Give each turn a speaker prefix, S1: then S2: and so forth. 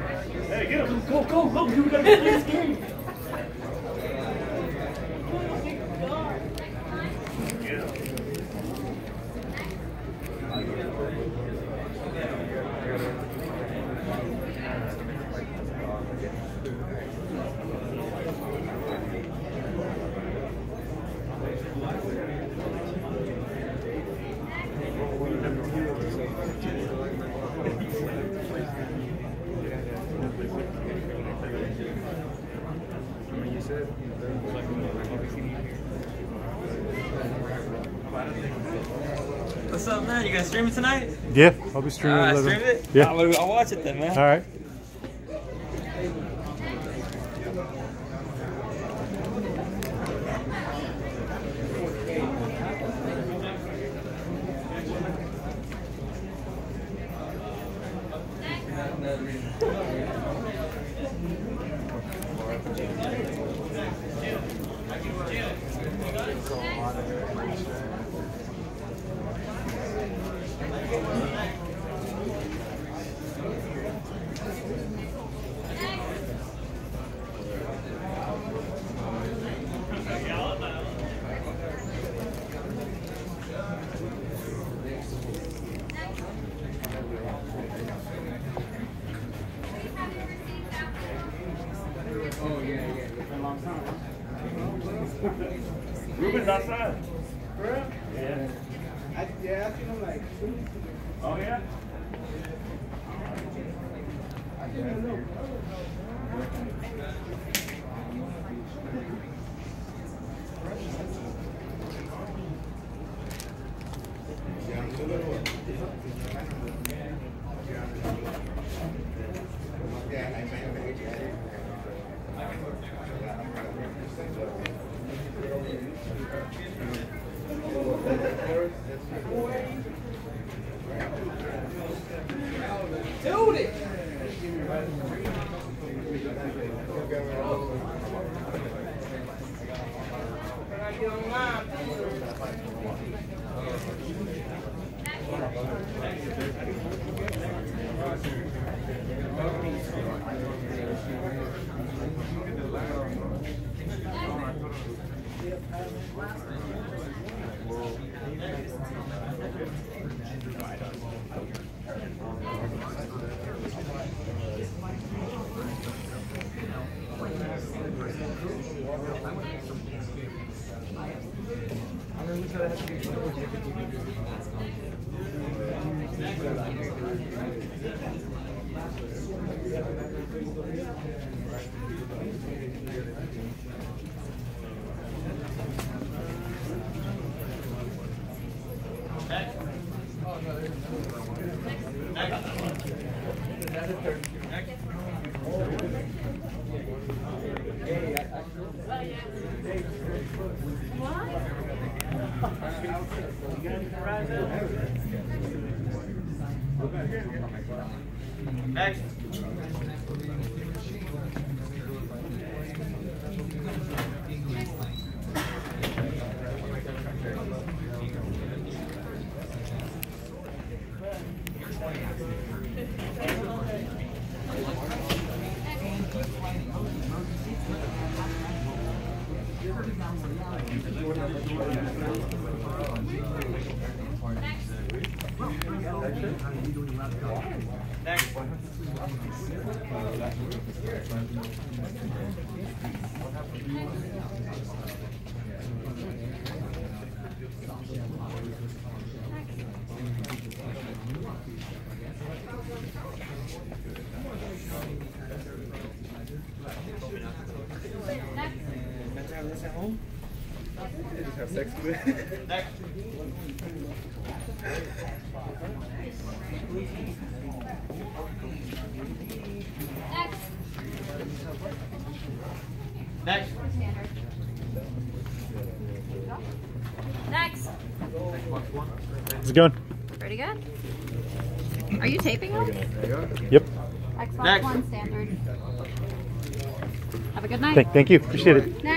S1: Hey, get him. Go, go, go. You gotta play this game.
S2: What's up, man? You gonna stream it tonight?
S3: Yeah, I'll be streaming it.
S2: Stream it?
S3: Yeah.
S2: I'll watch it then, man.
S3: All right.
S1: Ruben's outside. For real? Yeah.
S4: Yeah, I seen him like.
S1: Oh, yeah?
S4: I didn't know. Dude it!
S2: Next.
S4: At home? Just have sex with it.
S2: Next. Next.
S5: Next.
S3: How's it going?
S5: Pretty good. Are you taping them?
S3: Yep.
S5: Xbox
S2: Next.
S5: One standard. Have a good night.
S3: Thank you. Appreciate it.
S5: Next.